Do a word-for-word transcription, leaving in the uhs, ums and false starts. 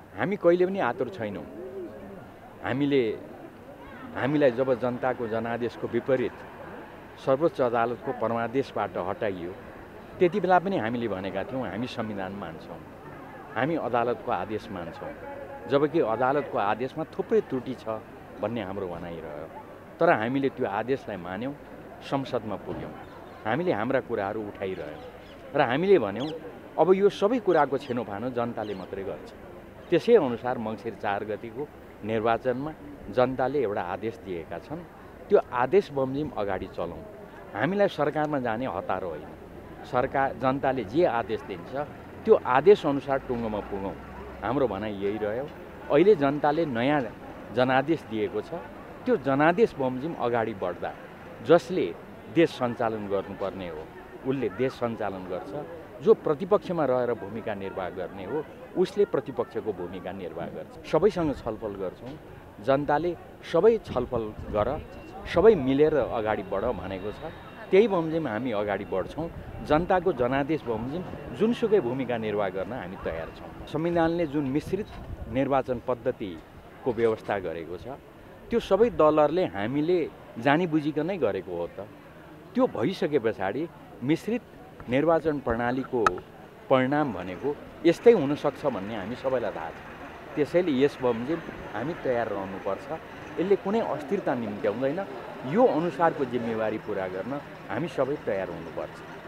हामी कहिले पनि आतुर छैनौँ। हामीले हामीलाई जब जनताको जनादेशको विपरीत सर्वोच्च अदालतको परमादेशबाट हटाइयो त्यति बेला पनि हामीले भनेका थियौँ हामी संविधान मान्छौँ, हामी अदालतको आदेश मान्छौँ, जबकि अदालतको आदेशमा थुप्रै त्रुटि छ भन्ने हाम्रो भनाइरह्यो। तर हामीले त्यो आदेशलाई मान्यौँ, संसदमा पुग्यौँ, हामीले हाम्रा कुराहरू उठाइरह्यौँ र हामीले भन्यौँ अब यो सबै कुराको छेनोफानो जनताले मात्रै गर्छ। त्यसै अनुसार मङ्सिर चार गतिको निर्वाचनमा जनताले एउटा आदेश दिएका छन्, त्यो आदेश बमोजिम अगाडि चलौँ। हामीलाई सरकारमा जाने हतार होइन, सरकार जनताले जे आदेश दिन्छ त्यो आदेश अनुसार टुङ्गोमा पुगौँ, हाम्रो भनाइ यही रह्यो। अहिले जनताले नयाँ जनादेश दिएको छ, त्यो जनादेश बमोजिम अगाडि बढ्दा जसले देश सञ्चालन गर्नुपर्ने हो उसले देश सञ्चालन गर्छ, जो प्रतिपक्षमा रहेर भूमिका निर्वाह गर्ने हो उसले प्रतिपक्षको भूमिका निर्वाह गर्छ। सबैसँग छलफल गर्छौँ, जनताले सबै छलफल गर, सबै मिलेर अगाडि बढ भनेको छ, त्यही बमोजिम हामी अगाडि बढ्छौँ। जनताको जनादेश बमोजिम जुनसुकै भूमिका निर्वाह गर्न हामी तयार छौँ। संविधानले जुन मिश्रित निर्वाचन पद्धतिको व्यवस्था गरेको छ त्यो सबै दलहरूले हामीले जानी बुझिकनै गरेको हो त। त्यो भइसके पछाडि मिश्रित निर्वाचन प्रणालीको परिणाम भनेको यस्तै हुनसक्छ भन्ने हामी सबैलाई थाहा छ। त्यसैले यस बमोजिम हामी तयार रहनुपर्छ। यसले कुनै अस्थिरता निम्त्याउँदैन। यो अनुसारको जिम्मेवारी पुरा गर्न हामी सबै तयार हुनुपर्छ।